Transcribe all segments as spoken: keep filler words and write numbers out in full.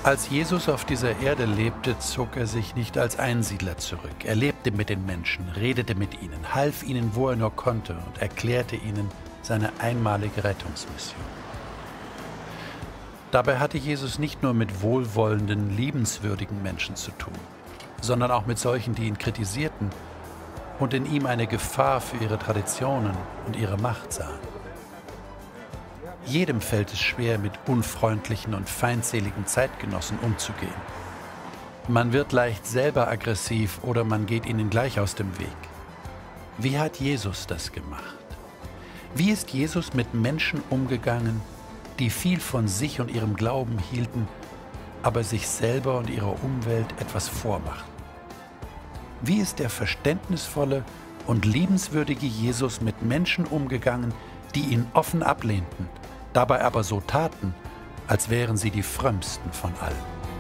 Als Jesus auf dieser Erde lebte, zog er sich nicht als Einsiedler zurück. Er lebte mit den Menschen, redete mit ihnen, half ihnen, wo er nur konnte und erklärte ihnen seine einmalige Rettungsmission. Dabei hatte Jesus nicht nur mit wohlwollenden, liebenswürdigen Menschen zu tun, sondern auch mit solchen, die ihn kritisierten und in ihm eine Gefahr für ihre Traditionen und ihre Macht sahen. Jedem fällt es schwer, mit unfreundlichen und feindseligen Zeitgenossen umzugehen. Man wird leicht selber aggressiv oder man geht ihnen gleich aus dem Weg. Wie hat Jesus das gemacht? Wie ist Jesus mit Menschen umgegangen, die viel von sich und ihrem Glauben hielten, aber sich selber und ihrer Umwelt etwas vormachten? Wie ist der verständnisvolle und liebenswürdige Jesus mit Menschen umgegangen, die ihn offen ablehnten, dabei aber so taten, als wären sie die frömmsten von allen?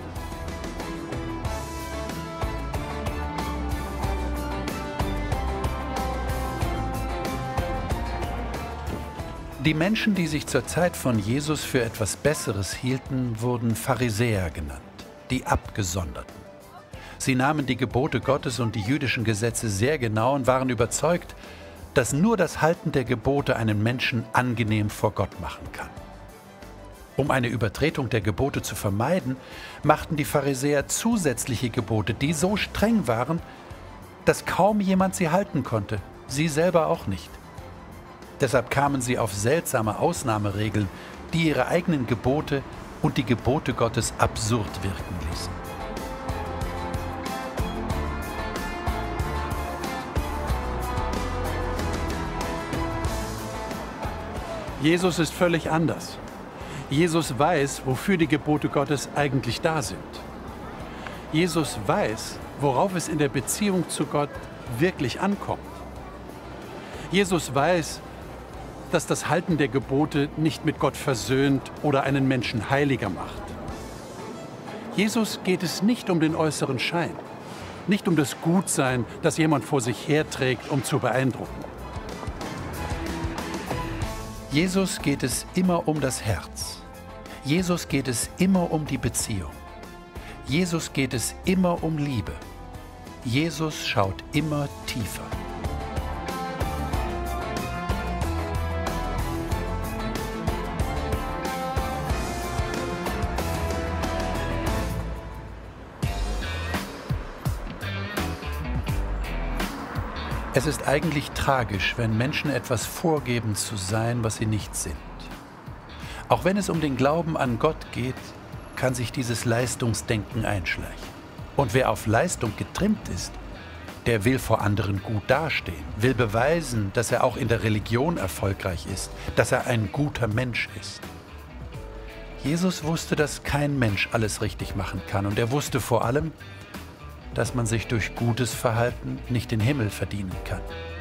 Die Menschen, die sich zur Zeit von Jesus für etwas Besseres hielten, wurden Pharisäer genannt, die Abgesonderten. Sie nahmen die Gebote Gottes und die jüdischen Gesetze sehr genau und waren überzeugt, dass nur das Halten der Gebote einen Menschen angenehm vor Gott machen kann. Um eine Übertretung der Gebote zu vermeiden, machten die Pharisäer zusätzliche Gebote, die so streng waren, dass kaum jemand sie halten konnte, sie selber auch nicht. Deshalb kamen sie auf seltsame Ausnahmeregeln, die ihre eigenen Gebote und die Gebote Gottes absurd wirken ließen. Jesus ist völlig anders. Jesus weiß, wofür die Gebote Gottes eigentlich da sind. Jesus weiß, worauf es in der Beziehung zu Gott wirklich ankommt. Jesus weiß, dass das Halten der Gebote nicht mit Gott versöhnt oder einen Menschen heiliger macht. Jesus geht es nicht um den äußeren Schein, nicht um das Gutsein, das jemand vor sich herträgt, um zu beeindrucken. Jesus geht es immer um das Herz. Jesus geht es immer um die Beziehung. Jesus geht es immer um Liebe. Jesus schaut immer tiefer. Es ist eigentlich tragisch, wenn Menschen etwas vorgeben zu sein, was sie nicht sind. Auch wenn es um den Glauben an Gott geht, kann sich dieses Leistungsdenken einschleichen. Und wer auf Leistung getrimmt ist, der will vor anderen gut dastehen, will beweisen, dass er auch in der Religion erfolgreich ist, dass er ein guter Mensch ist. Jesus wusste, dass kein Mensch alles richtig machen kann, und er wusste vor allem, dass man sich durch gutes Verhalten nicht den Himmel verdienen kann.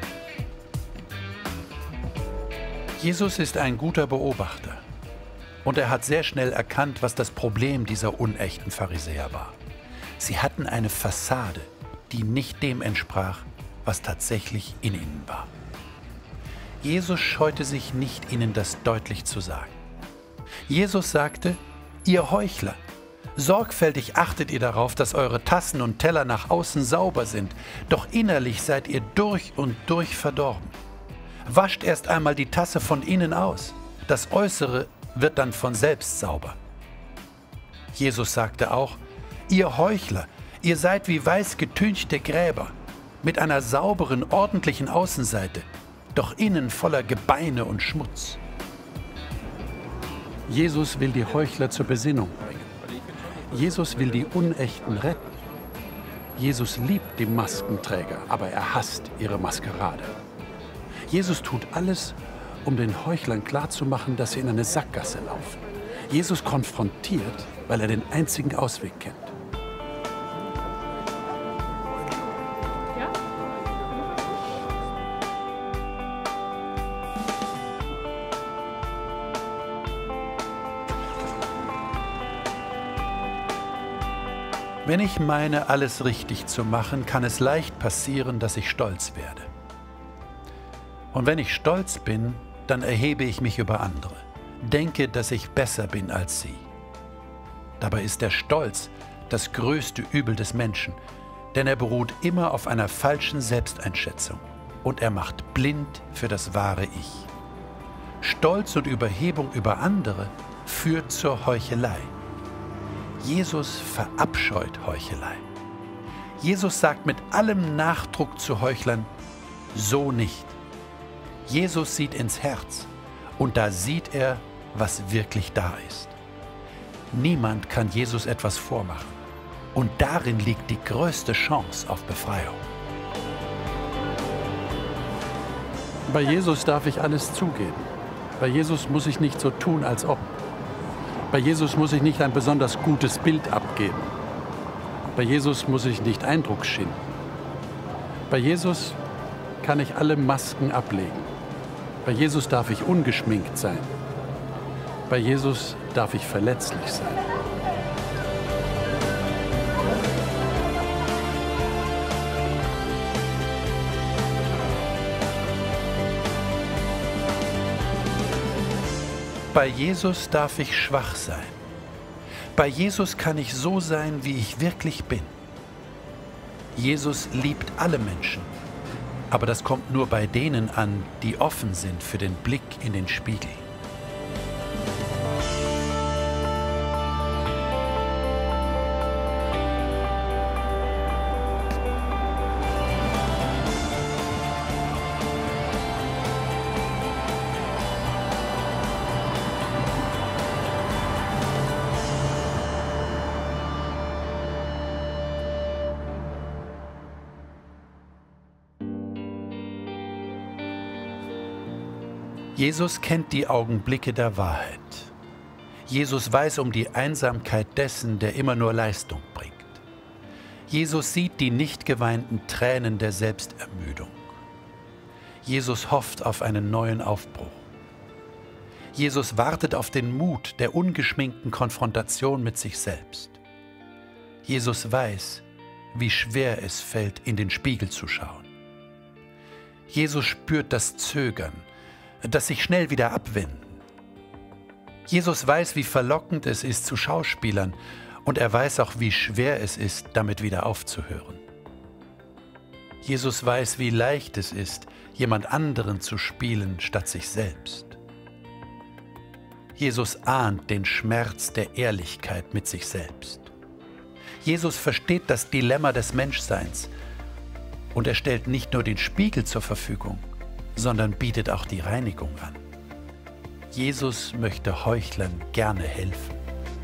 Jesus ist ein guter Beobachter und er hat sehr schnell erkannt, was das Problem dieser unechten Pharisäer war. Sie hatten eine Fassade, die nicht dem entsprach, was tatsächlich in ihnen war. Jesus scheute sich nicht, ihnen das deutlich zu sagen. Jesus sagte: Ihr Heuchler, sorgfältig achtet ihr darauf, dass eure Tassen und Teller nach außen sauber sind, doch innerlich seid ihr durch und durch verdorben. Wascht erst einmal die Tasse von innen aus, das Äußere wird dann von selbst sauber. Jesus sagte auch: Ihr Heuchler, ihr seid wie weiß getünchte Gräber, mit einer sauberen, ordentlichen Außenseite, doch innen voller Gebeine und Schmutz. Jesus will die Heuchler zur Besinnung bringen. Jesus will die Unechten retten. Jesus liebt die Maskenträger, aber er hasst ihre Maskerade. Jesus tut alles, um den Heuchlern klarzumachen, dass sie in eine Sackgasse laufen. Jesus konfrontiert, weil er den einzigen Ausweg kennt. Wenn ich meine, alles richtig zu machen, kann es leicht passieren, dass ich stolz werde. Und wenn ich stolz bin, dann erhebe ich mich über andere, denke, dass ich besser bin als sie. Dabei ist der Stolz das größte Übel des Menschen, denn er beruht immer auf einer falschen Selbsteinschätzung und er macht blind für das wahre Ich. Stolz und Überhebung über andere führt zur Heuchelei. Jesus verabscheut Heuchelei. Jesus sagt mit allem Nachdruck zu Heuchlern, so nicht. Jesus sieht ins Herz und da sieht er, was wirklich da ist. Niemand kann Jesus etwas vormachen und darin liegt die größte Chance auf Befreiung. Bei Jesus darf ich alles zugeben. Bei Jesus muss ich nicht so tun, als ob. Bei Jesus muss ich nicht ein besonders gutes Bild abgeben. Bei Jesus muss ich nicht Eindruck schinden. Bei Jesus kann ich alle Masken ablegen. Bei Jesus darf ich ungeschminkt sein. Bei Jesus darf ich verletzlich sein. Bei Jesus darf ich schwach sein. Bei Jesus kann ich so sein, wie ich wirklich bin. Jesus liebt alle Menschen, aber das kommt nur bei denen an, die offen sind für den Blick in den Spiegel. Jesus kennt die Augenblicke der Wahrheit. Jesus weiß um die Einsamkeit dessen, der immer nur Leistung bringt. Jesus sieht die nicht geweinten Tränen der Selbstermüdung. Jesus hofft auf einen neuen Aufbruch. Jesus wartet auf den Mut der ungeschminkten Konfrontation mit sich selbst. Jesus weiß, wie schwer es fällt, in den Spiegel zu schauen. Jesus spürt das Zögern, das sich schnell wieder abwenden. Jesus weiß, wie verlockend es ist zu Schauspielern und er weiß auch, wie schwer es ist, damit wieder aufzuhören. Jesus weiß, wie leicht es ist, jemand anderen zu spielen statt sich selbst. Jesus ahnt den Schmerz der Ehrlichkeit mit sich selbst. Jesus versteht das Dilemma des Menschseins und er stellt nicht nur den Spiegel zur Verfügung, sondern bietet auch die Reinigung an. Jesus möchte Heuchlern gerne helfen.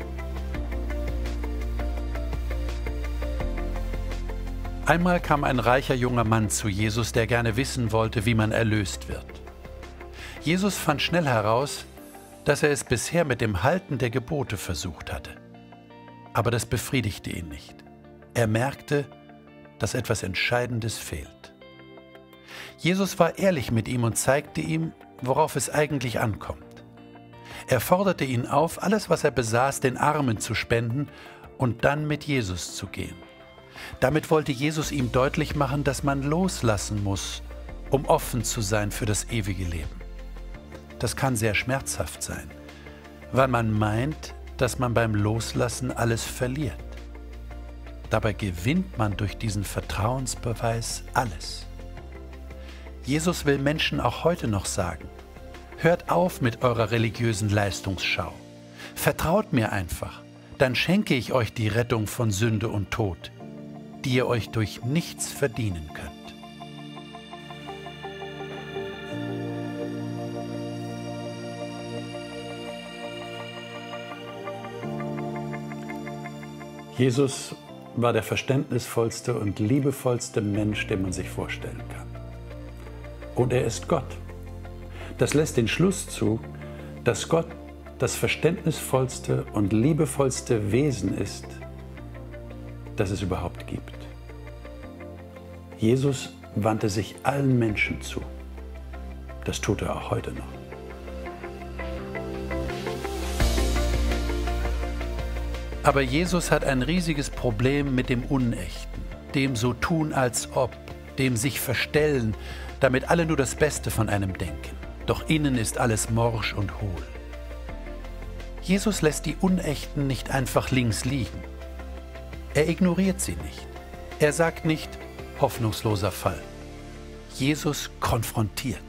Einmal kam ein reicher junger Mann zu Jesus, der gerne wissen wollte, wie man erlöst wird. Jesus fand schnell heraus, dass er es bisher mit dem Halten der Gebote versucht hatte. Aber das befriedigte ihn nicht. Er merkte, dass etwas Entscheidendes fehlt. Jesus war ehrlich mit ihm und zeigte ihm, worauf es eigentlich ankommt. Er forderte ihn auf, alles, was er besaß, den Armen zu spenden und dann mit Jesus zu gehen. Damit wollte Jesus ihm deutlich machen, dass man loslassen muss, um offen zu sein für das ewige Leben. Das kann sehr schmerzhaft sein, weil man meint, dass man beim Loslassen alles verliert. Dabei gewinnt man durch diesen Vertrauensbeweis alles. Jesus will Menschen auch heute noch sagen, hört auf mit eurer religiösen Leistungsschau. Vertraut mir einfach, dann schenke ich euch die Rettung von Sünde und Tod, die ihr euch durch nichts verdienen könnt. Jesus war der verständnisvollste und liebevollste Mensch, den man sich vorstellen kann. Und er ist Gott. Das lässt den Schluss zu, dass Gott das verständnisvollste und liebevollste Wesen ist, das es überhaupt gibt. Jesus wandte sich allen Menschen zu. Das tut er auch heute noch. Aber Jesus hat ein riesiges Problem mit dem Unechten, dem so tun als ob, dem sich verstellen, damit alle nur das Beste von einem denken. Doch innen ist alles morsch und hohl. Jesus lässt die Unechten nicht einfach links liegen. Er ignoriert sie nicht. Er sagt nicht, hoffnungsloser Fall. Jesus konfrontiert.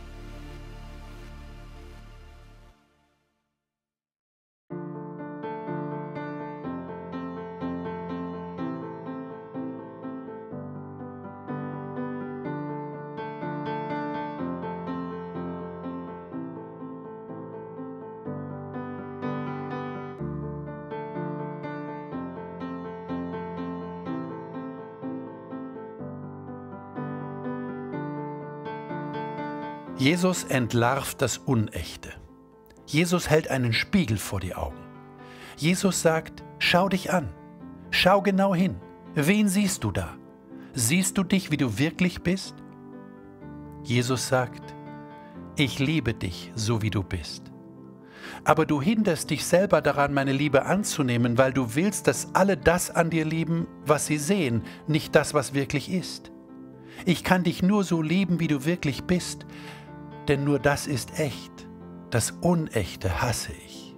Jesus entlarvt das Unechte. Jesus hält einen Spiegel vor die Augen. Jesus sagt, schau dich an, schau genau hin. Wen siehst du da? Siehst du dich, wie du wirklich bist? Jesus sagt, ich liebe dich, so wie du bist. Aber du hinderst dich selber daran, meine Liebe anzunehmen, weil du willst, dass alle das an dir lieben, was sie sehen, nicht das, was wirklich ist. Ich kann dich nur so lieben, wie du wirklich bist, denn nur das ist echt. Das Unechte hasse ich.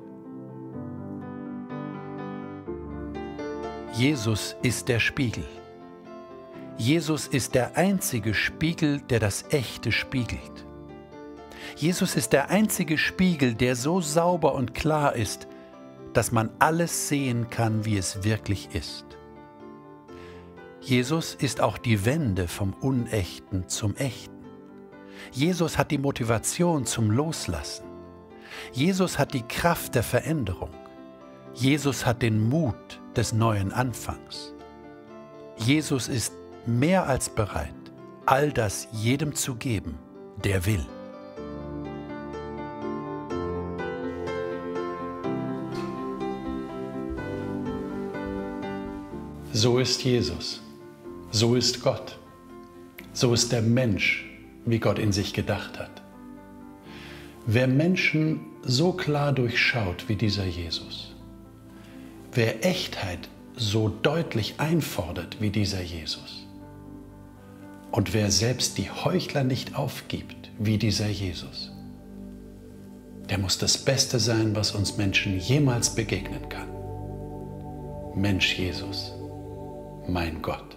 Jesus ist der Spiegel. Jesus ist der einzige Spiegel, der das Echte spiegelt. Jesus ist der einzige Spiegel, der so sauber und klar ist, dass man alles sehen kann, wie es wirklich ist. Jesus ist auch die Wende vom Unechten zum Echten. Jesus hat die Motivation zum Loslassen. Jesus hat die Kraft der Veränderung. Jesus hat den Mut des neuen Anfangs. Jesus ist mehr als bereit, all das jedem zu geben, der will. So ist Jesus. So ist Gott. So ist der Mensch, wie Gott in sich gedacht hat. Wer Menschen so klar durchschaut wie dieser Jesus, wer Echtheit so deutlich einfordert wie dieser Jesus und wer selbst die Heuchler nicht aufgibt wie dieser Jesus, der muss das Beste sein, was uns Menschen jemals begegnen kann. Mensch Jesus, mein Gott.